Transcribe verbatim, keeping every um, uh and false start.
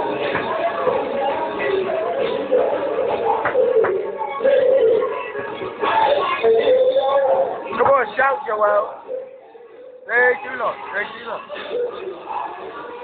Come on, shout, Joel. There you go, there you go.